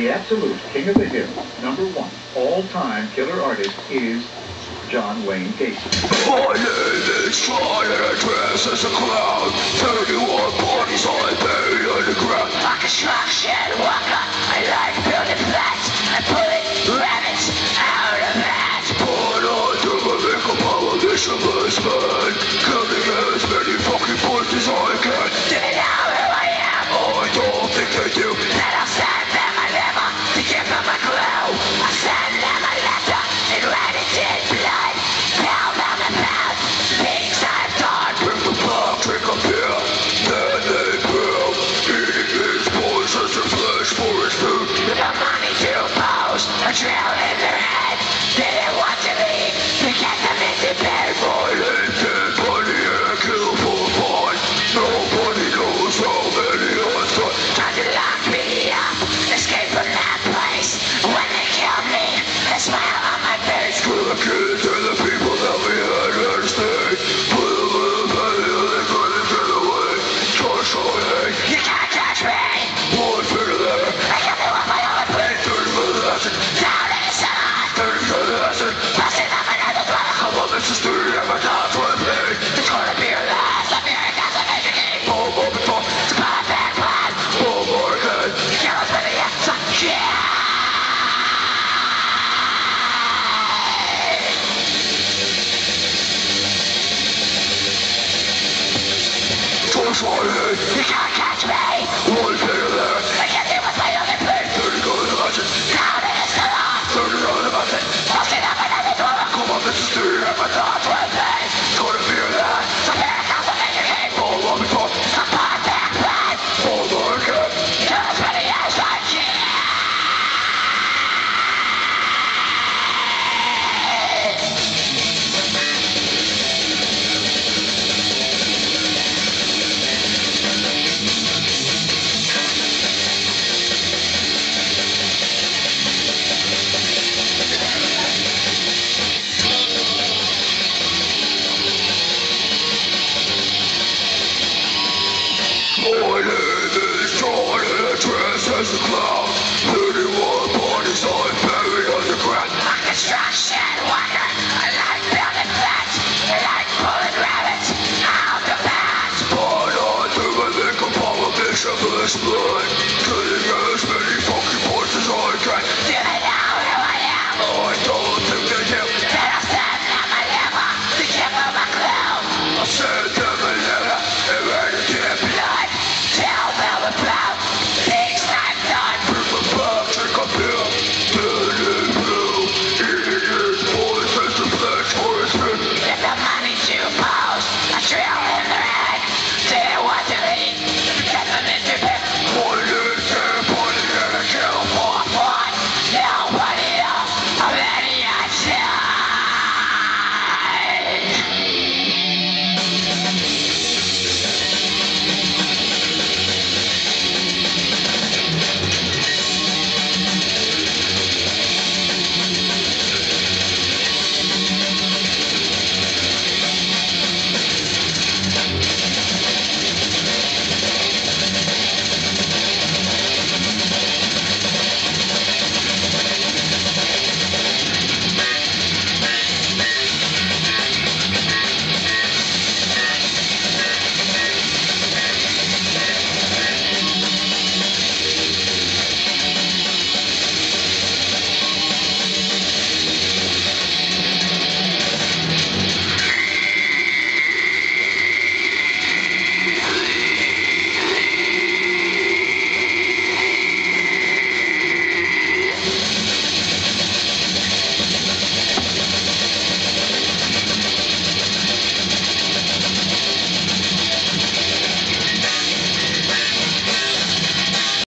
The absolute king of the hill, number one, all-time killer artist is John Wayne Gacy. My name is John and I dress as a clown. 31 bodies I buried underground. A construction worker, I like building flats and pulling rabbits out of that. But I never make a politicianless man. Killing as many fucking boys as I can. Do they know who I am? I don't think they do. Then I'll send them a letter to give them a clue. I'll send them a letter in red-tinted blood. Pound on the pound, pigs I've done. Bring the block, drink a beer. Then they will. Eating these boys as their flesh for its food. With the money to pose, a drill in their head. They didn't want to leave, to get them into bed. My name's Dead Bunny and I kill for fun. Nobody knows how many I've done. Tried to lock me up, escape from that place. When they killed me, a smile on my face. To the kids and the people that we had to stay. With a little penny and they couldn't get away. Touch my head, You can't touch me. one finger there. I can do it my own way. 30 for the acid, Down in the sun, 30 for the acid. busting up another door. Come on, Mr. Stewart, I'm a dog for a play. It's gonna be your last. America's a major game. Boom, boom, boom, It's a perfect plan. boom, more head. Kill us with the answer. Yeah. Touch my head, You can't catch me. one finger there. I can do it my own way. 30 for the acid, Down in the sun, 30 on the acid. busting up another door. Come on, Mr. Stewart, I'm a dog for a play. It's gonna be your last. America's a major game. Boom, boom, boom, It's a perfect plan. boom, more head. Kill us with the answer. Yeah. My name is John and I dress as a clown. 31 bodies I buried underground. A construction worker, I like building flats. I like pulling rabbits out the bat. But I never make a politicianless man. Killing as many